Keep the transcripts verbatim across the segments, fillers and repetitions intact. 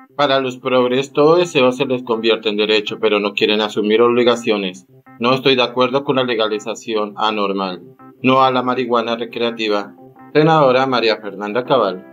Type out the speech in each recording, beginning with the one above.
Para los progres, todo deseo se les convierte en derecho, pero no quieren asumir obligaciones. No estoy de acuerdo con la legalización anormal. No a la marihuana recreativa. Senadora María Fernanda Cabal.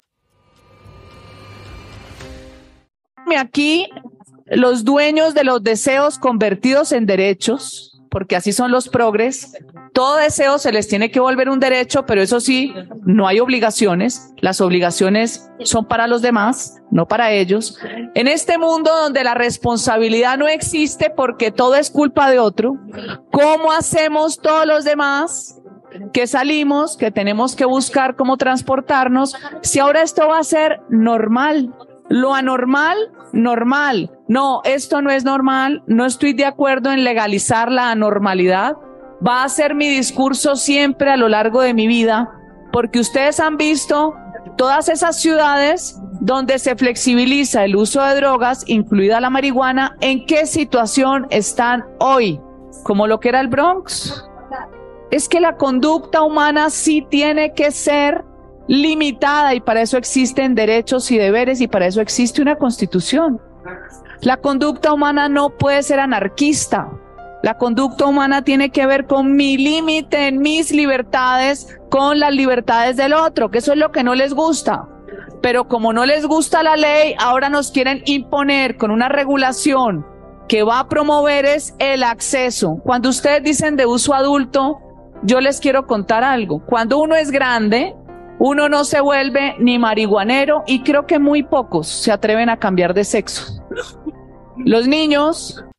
Aquí, los dueños de los deseos convertidos en derechos, porque así son los progres, todo deseo se les tiene que volver un derecho, pero eso sí, no hay obligaciones. Las obligaciones son para los demás, no para ellos. En este mundo donde la responsabilidad no existe porque todo es culpa de otro, ¿cómo hacemos todos los demás que salimos, que tenemos que buscar cómo transportarnos, si ahora esto va a ser normal? Lo anormal, normal. No, esto no es normal. No estoy de acuerdo en legalizar la anormalidad. Va a ser mi discurso siempre a lo largo de mi vida, porque ustedes han visto todas esas ciudades donde se flexibiliza el uso de drogas, incluida la marihuana, ¿en qué situación están hoy? Como lo que era el Bronx. Es que la conducta humana sí tiene que ser limitada y para eso existen derechos y deberes y para eso existe una constitución. La conducta humana no puede ser anarquista. La conducta humana tiene que ver con mi límite en mis libertades, con las libertades del otro, que eso es lo que no les gusta. Pero como no les gusta la ley, ahora nos quieren imponer con una regulación que va a promover es el acceso. Cuando ustedes dicen de uso adulto, yo les quiero contar algo. Cuando uno es grande, uno no se vuelve ni marihuanero y creo que muy pocos se atreven a cambiar de sexo. Los niños